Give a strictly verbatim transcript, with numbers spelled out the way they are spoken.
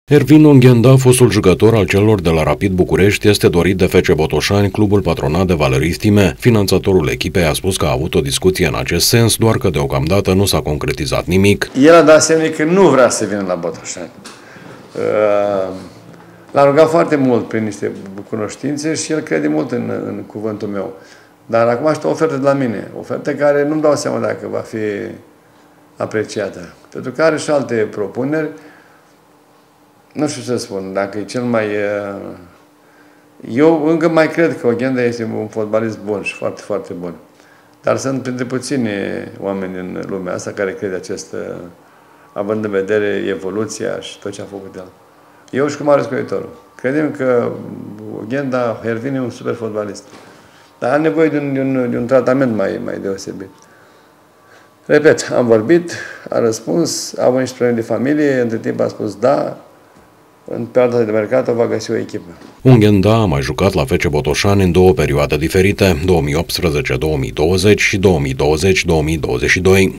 Ervin Onghenda, fostul jucător al celor de la Rapid București, este dorit de F C Botoșani, clubul patronat de Valerii Stime. Finanțatorul echipei a spus că a avut o discuție în acest sens, doar că deocamdată nu s-a concretizat nimic. El a dat semne că nu vrea să vină la Botoșani. L-a rugat foarte mult prin niște cunoștințe și el crede mult în, în cuvântul meu. Dar acum aștept o ofertă de la mine, ofertă care nu-mi dau seama dacă va fi apreciată. Pentru că are și alte propuneri. Nu știu să spun, dacă e cel mai... Eu încă mai cred că Onghenda este un fotbalist bun și foarte, foarte bun. Dar sunt printre puțini oameni în lumea asta care cred acest, având în vedere evoluția și tot ce a făcut el. Eu și cu Marius Coitorul. Credem că Onghenda, Ervin, e un super fotbalist. Dar are nevoie de un, de un, de un tratament mai, mai deosebit. Repet, am vorbit, a răspuns, a avut niște probleme de familie, între timp a spus da, în perioada de mercat va găsi o echipă. Onghenda a mai jucat la F C Botoșani în două perioade diferite, două mii optsprezece două mii douăzeci și două mii douăzeci două mii douăzeci și doi.